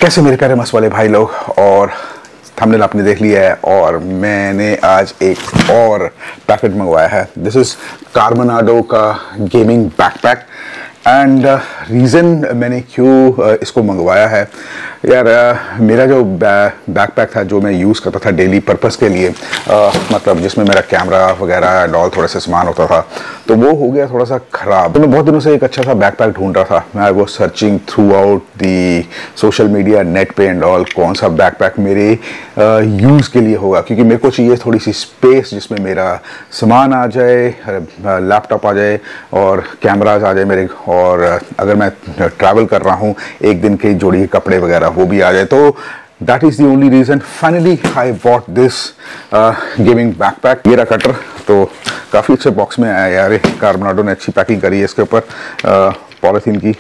कैसे मेरे प्यारे मस्त वाले भाई लोग, और थंबनेल आपने देख लिया है और मैंने आज एक और पैकेट मंगवाया है। दिस इज़ कार्बोनाडो का गेमिंग बैकपैक। एंड रीज़न मैंने क्यों इसको मंगवाया है यार, मेरा जो बैकपैक था जो मैं यूज़ करता था डेली पर्पस के लिए, मतलब जिसमें मेरा कैमरा वगैरह एंड ऑल थोड़ा सा सामान होता था, तो वो हो गया थोड़ा सा ख़राब। तो मैं बहुत दिनों से एक अच्छा सा बैकपैक ढूंढ रहा था। I was searching throughout the social media, net पे एंड ऑल, कौन सा बैकपैक मेरे यूज़ के लिए होगा, क्योंकि मेरे को चाहिए थोड़ी सी स्पेस जिसमें मेरा सामान आ जाए, लैपटॉप आ जाए और कैमराज आ जाए मेरे, और अगर मैं ट्रैवल कर रहा हूँ एक दिन के जोड़ी के कपड़े वगैरह वो भी आ जाए। तो that is the only reason finally I bought this gaming backpack. ये रहा कटर, तो काफ़ी अच्छे बॉक्स में आया यार। कार्बोनाडो ने अच्छी पैकिंग करी है इसके ऊपर पॉलीथीन की।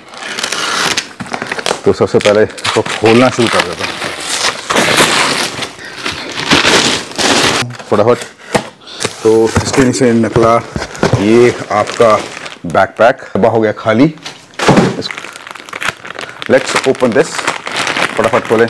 तो सबसे पहले इसको खोलना शुरू कर देता हूँ फटाफट। तो इसके नीचे निकला ये आपका बैकपैक, डब्बा हो गया खाली। लेट्स ओपन दिस, फटाफट खोलें।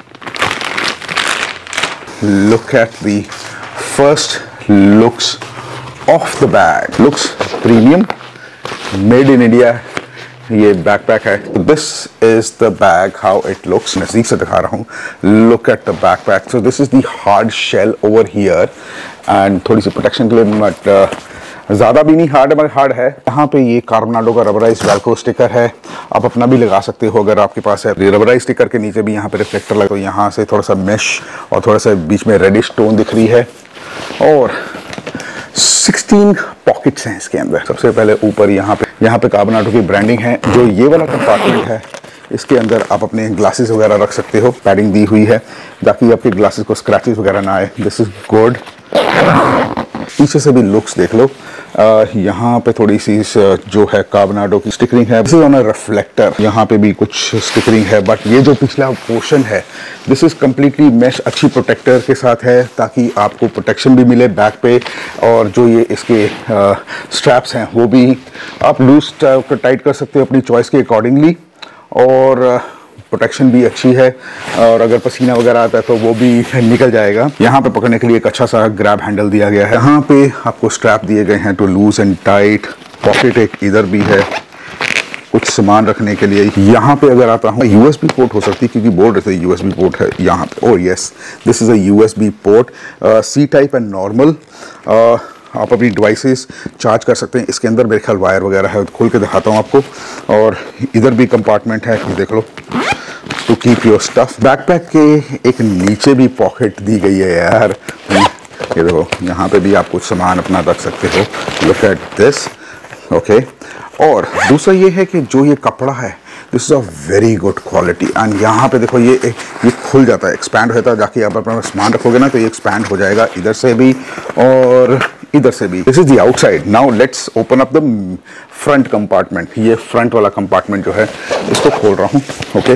Look at the first looks of the bag. Looks premium, made in India ये बैकपैक है। This is the bag, how it looks. नजदीक से दिखा रहा हूँ। Look at the backpack. So this is the hard shell over here, and थोड़ी सी protection के लिए, बट ज़्यादा भी नहीं हार्ड, मगर हार्ड है। यहाँ पे ये कार्बोनाडो का रबराइज वेल्क्रो स्टिकर है, आप अपना भी लगा सकते हो अगर आपके पास है। रबराइज स्टिकर के नीचे भी यहाँ पे रिफ्लेक्टर लगा, तो यहाँ से थोड़ा सा मेश और थोड़ा सा बीच में रेडिश टोन दिख रही है। और 16 पॉकेट्स हैं इसके अंदर। सबसे पहले ऊपर यहाँ पे कार्बोनाडो की ब्रांडिंग है। जो ये वाला कंपार्टमेंट है इसके अंदर आप अपने ग्लासेस वगैरह रख सकते हो। पैडिंग दी हुई है ताकि आपके ग्लासेस को स्क्रैचेस वगैरह ना आए। This is good. पीछे से भी लुक्स देख लो। यहाँ पे थोड़ी सी जो है कार्बोनाडो की स्टिकरिंग है। This is on a reflector. यहाँ पे भी कुछ स्टिकरिंग है, बट ये जो पिछला पोर्शन है दिस इज कम्प्लीटली मैश, अच्छी प्रोटेक्टर के साथ है ताकि आपको प्रोटेक्शन भी मिले बैक पे। और जो ये इसके स्ट्रैप्स हैं वो भी आप लूज टाइट कर सकते हो अपनी चॉइस के अकॉर्डिंगली, और प्रोटेक्शन भी अच्छी है। और अगर पसीना वगैरह आता है तो वो भी निकल जाएगा। यहाँ पे पकड़ने के लिए एक अच्छा सा ग्रैब हैंडल दिया गया है। यहाँ पे आपको स्ट्रैप दिए गए हैं to loose and tight. Pocket एक इधर भी है कुछ सामान रखने के लिए। यहाँ पे अगर आता हूँ USB पोर्ट हो सकती है, क्योंकि बोर्ड रहता है USB पोर्ट है यहाँ पे। Oh yes, this is a USB port, C type and normal. आप अपनी डिवाइसेस चार्ज कर सकते हैं इसके अंदर। मेरे ख्याल वायर वगैरह है, खोल के दिखाता हूँ आपको। और इधर भी कंपार्टमेंट है, देख लो, to keep your stuff. Backpack के एक नीचे भी पॉकेट दी गई है यार। ये देखो, यहाँ पे भी आप कुछ सामान अपना रख सकते हो। Look at this, okay. और दूसरा ये है कि जो ये कपड़ा है this is a very good quality. And यहाँ पे देखो ये खुल जाता है, एक्सपैंड होता है। जाके आप अपना सामान रखोगे ना तो ये एक्सपैंड हो जाएगा इधर से भी और इधर से भी। This is the outside. Now let's open up the front compartment. ये फ्रंट वाला कंपार्टमेंट जो है इसको खोल रहा हूँ, okay.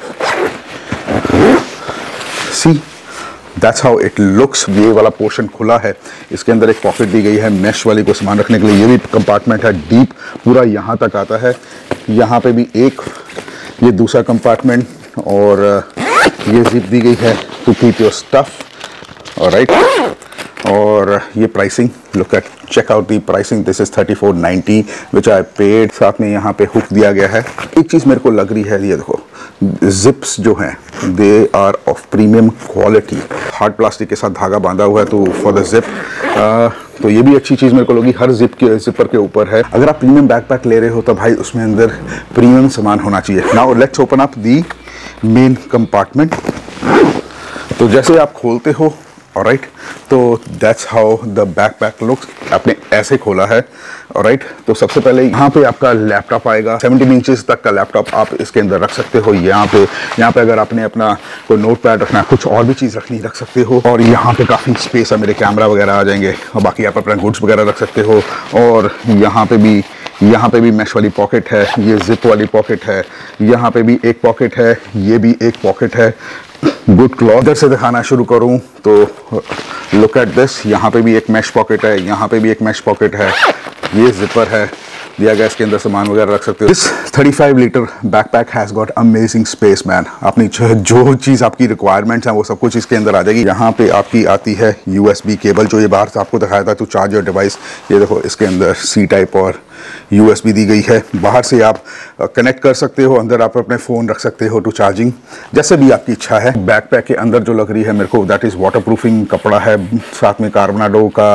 See that's how it looks. ये वाला पोर्शन खुला है, इसके अंदर एक पॉकेट दी गई है मैश वाली को सामान रखने के लिए। ये भी कंपार्टमेंट है, डीप पूरा यहाँ तक आता है। यहाँ पे भी एक ये दूसरा कंपार्टमेंट, और ये जिप दी गई है to keep your stuff, alright. और ये pricing, look at, check out the pricing. This is 3490 which I paid. साथ में यहाँ पे हुक दिया गया है। एक चीज़ मेरे को लग रही है, ये देखो, जिप्स जो हैं they are of premium quality. Hard plastic के साथ धागा बांधा हुआ है तो फॉर द जिप, तो ये भी अच्छी चीज़ मेरे को लगी। हर जिपर के ऊपर है। अगर आप प्रीमियम बैकपैक ले रहे हो तो भाई उसमें अंदर प्रीमियम सामान होना चाहिए। Now let's open up the main compartment. तो जैसे आप खोलते हो, ऑलराइट, तो that's how the backpack looks. आपने ऐसे खोला है, ऑलराइट। तो सबसे पहले यहाँ पे आपका लैपटॉप आएगा। 17 इंचेस तक का लैपटॉप आप इसके अंदर रख सकते हो। यहाँ पे अगर आपने अपना कोई नोट पैड रखना है, कुछ और भी चीज़ रख सकते हो। और यहाँ पे काफ़ी स्पेस है, मेरे कैमरा वगैरह आ जाएंगे, और बाकी आप अपना गुड्स वगैरह रख सकते हो। और यहाँ पे भी मैश वाली पॉकेट है, ये जिप वाली पॉकेट है, यहाँ पे भी एक पॉकेट है, ये भी एक पॉकेट है। Good cloth. इधर से दिखाना शुरू करूं तो लुक एट दिस। यहाँ पे भी एक मैश पॉकेट है, यहाँ पे भी एक मैश पॉकेट है, ये जिपर है, दिया गया, इसके अंदर सामान वगैरह रख सकते हो। This 35 litre backpack has got amazing space man. अपनी जो चीज़ आपकी रिक्वायरमेंट्स हैं वो सब कुछ इसके अंदर आ जाएगी। यहाँ पे आपकी आती है USB केबल, जो ये बाहर से आपको दिखाया था टू चार्ज योर डिवाइस। ये देखो, इसके अंदर C टाइप और USB दी गई है। बाहर से आप कनेक्ट कर सकते हो, अंदर आप अपने फ़ोन रख सकते हो टू चार्जिंग, जैसे भी आपकी इच्छा है। बैकपैक के अंदर जो लग रही है मेरे को, दैट इज़ वाटर प्रूफिंग कपड़ा है, साथ में कार्बनाडो का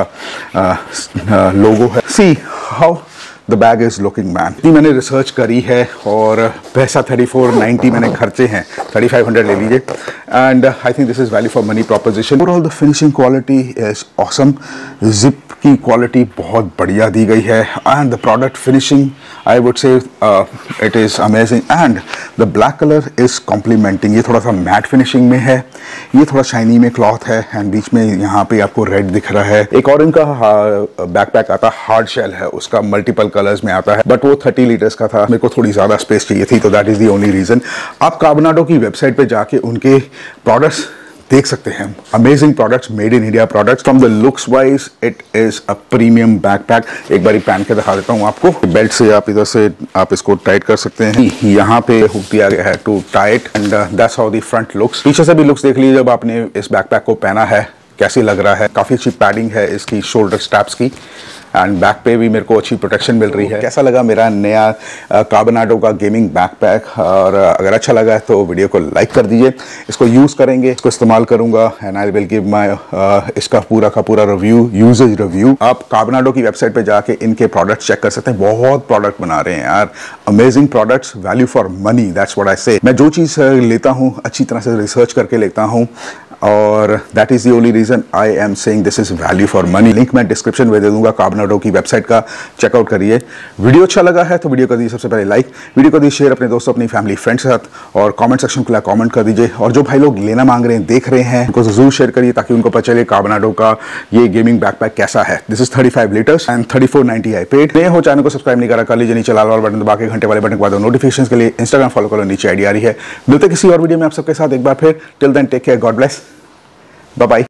लोगो है। See how the bag is looking man. ये मैंने रिसर्च करी है और पैसा 3490 मैंने खर्चे हैं, 3500 ले लीजिए, and I think this is value for money proposition. Overall the finishing quality is awesome. Zip की क्वालिटी बहुत बढ़िया दी गई है, and the product finishing I would say it is amazing, and the black colour is complementing. ये थोड़ा सा mat finishing में है, ये थोड़ा शाइनी में क्लॉथ है, एंड बीच में यहाँ पे आपको रेड दिख रहा है। एक और इनका बैकपैक आता है हार्ड शेल है, उसका मल्टीपल कलर्स में आता है, बट वो 30 लीटर्स का था, मेरे को थोड़ी ज़्यादा स्पेस चाहिए थी, तो that is the only reason. आप कार्बनाडो की वेबसाइट पे जाके उनके प्रोडक्ट्स देख सकते हैं। Amazing products, made in India products. From the looks wise it is a premium backpack. एक बार पहन के दिखा देता हूँ आपको। बेल्ट से आप इधर से आप इसको टाइट कर सकते हैं, यहाँ पे हुक दिया गया है too tight, and that's how the front looks. पीछे से भी लुक्स देख लीजिए जब आपने इस बैकपैक को पहना है, कैसी लग रहा है। काफ़ी अच्छी पैडिंग है इसकी शोल्डर स्ट्रैप्स की, एंड बैक पे भी मेरे को अच्छी प्रोटेक्शन मिल रही है। कैसा लगा मेरा नया कार्बनाडो का गेमिंग बैकपैक? और अगर अच्छा लगा तो वीडियो को लाइक कर दीजिए। इसको यूज़ करेंगे, इसको इस्तेमाल करूंगा, and I will give my इसका पूरा का पूरा रिव्यू, यूजेज रिव्यू। आप कार्बनाडो की वेबसाइट पे जाके इनके प्रोडक्ट्स चेक कर सकते हैं। बहुत प्रोडक्ट बना रहे हैं यार, amazing products, value for money, that's what I say. मैं जो चीज़ लेता हूँ अच्छी तरह से रिसर्च करके लेता हूँ, और that is the only reason I am saying this is value for money. Link मैं डिस्क्रिप्शन में दे दूंगा कार्बनाडो की वेबसाइट का, चेकआउट करिए। वीडियो अच्छा लगा है तो वीडियो कर दीजिए सबसे पहले लाइक, वीडियो कर दीजिए शेयर अपने दोस्तों, अपनी फैमिली फ्रेंड्स के साथ, और कमेंट सेक्शन खुला कमेंट कर दीजिए। और जो भाई लोग लेना मांग रहे हैं, देख रहे हैं, उनको जरूर शेयर करिए ताकि उनको पता चले कार्बनाडो का ये गेमिंग बैकपैक कैसा है। This is 35 litres and 3490 I paid. नए हो, चैनल को सब्सक्राइब नहीं करा कर लीजिए, नीचे लाल वाला बटन दबा के घंटे वाले बटन को दबाओ नोटिफिकेशन के लिए। इंस्टाग्राम फॉलो करो, नीचे आईडी आ रही है। मिलते किसी और वीडियो में आप सबके साथ एक बार फिर। Till then take care, God bless, bye bye.